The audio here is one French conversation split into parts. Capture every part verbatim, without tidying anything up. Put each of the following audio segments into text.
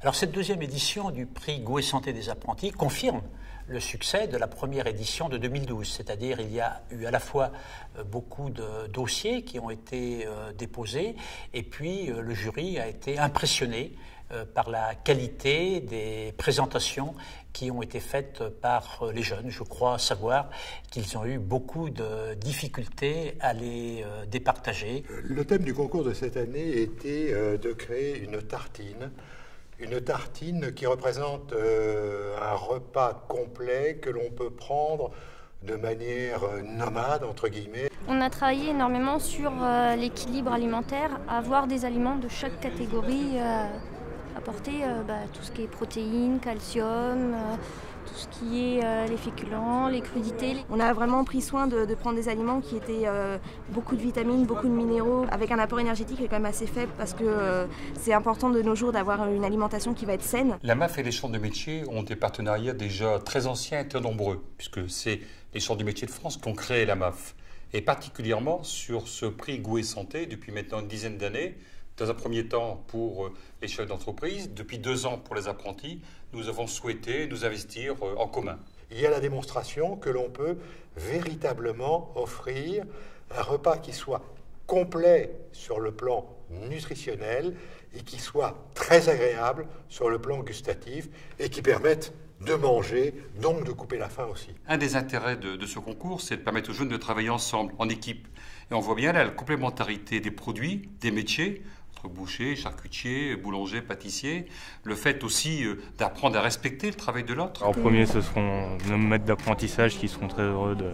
Alors cette deuxième édition du prix Goût et Santé des apprentis confirme le succès de la première édition de deux mille douze, c'est-à-dire il y a eu à la fois beaucoup de dossiers qui ont été déposés et puis le jury a été impressionné par la qualité des présentations qui ont été faites par les jeunes. Je crois savoir qu'ils ont eu beaucoup de difficultés à les départager. Le thème du concours de cette année était de créer une tartine, une tartine qui représente un repas complet que l'on peut prendre de manière nomade, entre guillemets. On a travaillé énormément sur euh, l'équilibre alimentaire, avoir des aliments de chaque catégorie, euh, apporter euh, bah, tout ce qui est protéines, calcium, euh, tout ce qui est euh, les féculents, les crudités. On a vraiment pris soin de, de prendre des aliments qui étaient euh, beaucoup de vitamines, beaucoup de minéraux, avec un apport énergétique qui est quand même assez faible parce que euh, c'est important de nos jours d'avoir une alimentation qui va être saine. La M A F et les chambres de métiers ont des partenariats déjà très anciens et très nombreux, puisque c'est les chambres de métiers de France qui ont créé la M A F. Et particulièrement sur ce prix Goût et Santé depuis maintenant une dizaine d'années, dans un premier temps pour les chefs d'entreprise, depuis deux ans pour les apprentis, nous avons souhaité nous investir en commun. Il y a la démonstration que l'on peut véritablement offrir un repas qui soit complet sur le plan nutritionnel et qui soit très agréable sur le plan gustatif et qui permette de manger, donc de couper la faim aussi. Un des intérêts de, de ce concours, c'est de permettre aux jeunes de travailler ensemble, en équipe. Et on voit bien là la complémentarité des produits, des métiers, entre boucher, charcutier, boulanger, pâtissier. Le fait aussi euh, d'apprendre à respecter le travail de l'autre. En premier, ce seront nos maîtres d'apprentissage qui seront très heureux de,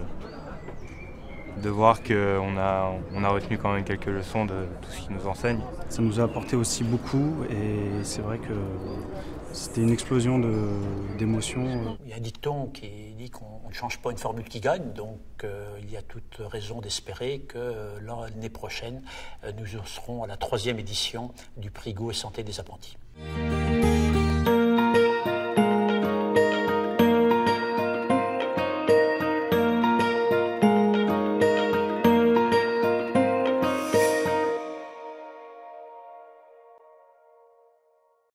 de voir qu'on a, on a retenu quand même quelques leçons de tout ce qu'ils nous enseignent. Ça nous a apporté aussi beaucoup et c'est vrai que c'était une explosion d'émotions. Il y a un dicton qui dit qu'on ne change pas une formule qui gagne, donc euh, il y a toute raison d'espérer que euh, l'année prochaine, euh, nous serons à la troisième édition du prix Goût et Santé des apprentis.